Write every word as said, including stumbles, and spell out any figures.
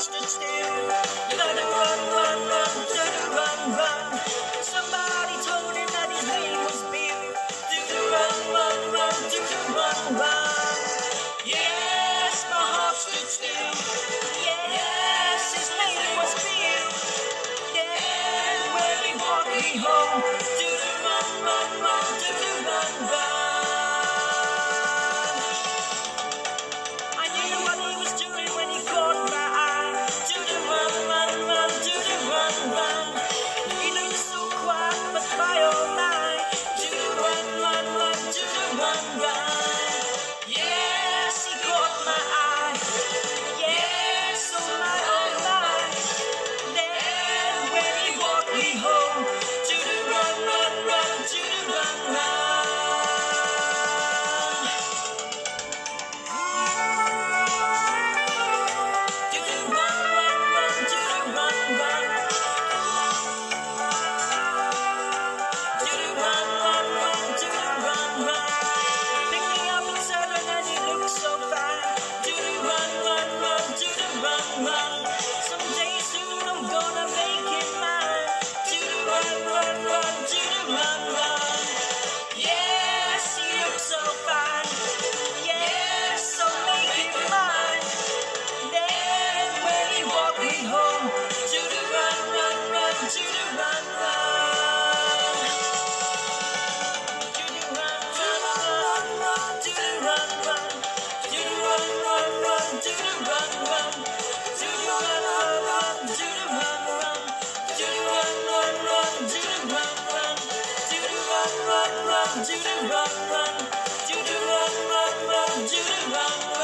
stood still. You gotta run, run, run, do the run, run. Somebody told him that his name was Bill. Do the run, run, run, do the run, run. Yes, my heart stood still. Yes, his name was Bill. Then when he walked me home, do the run, run, run, do the run, run. I knew what he was doing when he caught my eye. Do the run, run, run, do the run, run. He looked so quiet, but my oh my. Do the run, run, run, do the run, run. Yes, he caught my eye. Yes, oh my, oh my. Then when he walked me home, do the run, run, run, do the run, run. Do the run, run, run, do the run, run. Do the run, run, run, do the run, run. Pick me up and seven and you look so fine. Do the run, run, run, do the run, run. Someday soon I'm gonna make it mine. Do the run, run, run, do the run, run. Yes, he looks so fine. Yes, so make it mine. Then when he walked me home, do the run, run, run, do the run, run. Do the run, run, run, run, do the run, run. Do the run, run, run, do the run, run. Do the run, run, run, do the run, run. Do the run, run, run, do the run, run. Do the run, run, run, do the run, run. Do the run, run, run, do the run, run.